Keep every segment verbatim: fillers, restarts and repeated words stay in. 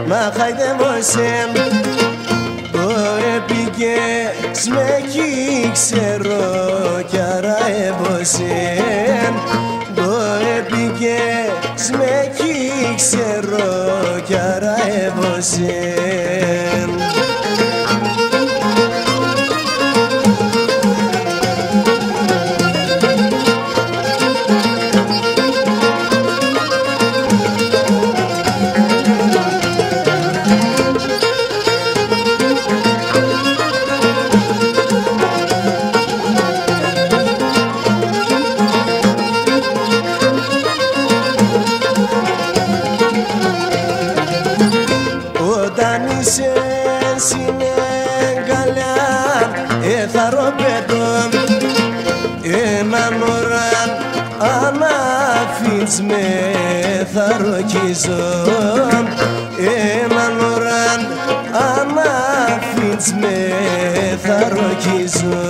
να χαϊδεύωσεν. Το έπικες με κι ξέρω κι άρα έβωσεν. Το έπικες με κι ξέρω κι άρα έβωσεν. Όταν είσαι συνεγκαλιά εθαροπέτω έναν ώραν ανάφης με θαροκίζω. Έναν ώραν ανάφης με θαροκίζω.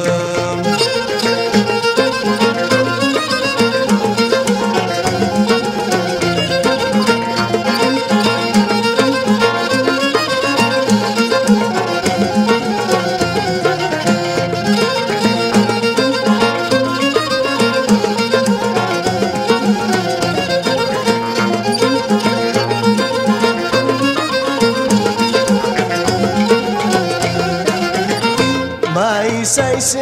Ίσα είσαι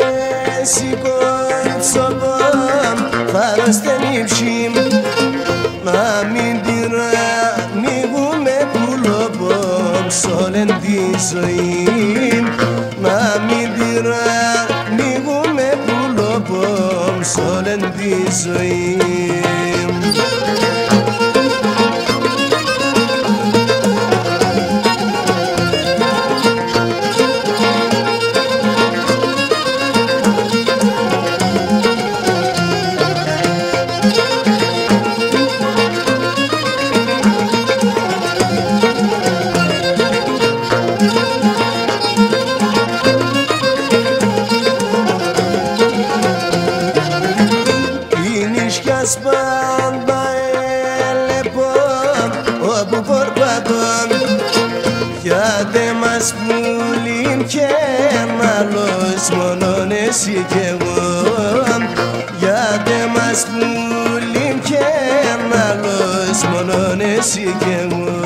σηκώτσοπον θάρρος τενίψιμ να μην την ανοίγουμε πουλοπον σ' όλεν τη ζωή. Να μην την ανοίγουμε πουλοπον σ' όλεν τη ζωή. Πάντα έλεπον όπου πορπατών γιατί μας πουλήν κι ένα άλλος μόνον εσύ κι εγώ. Γιατί μας πουλήν κι ένα άλλος μόνον εσύ κι εγώ.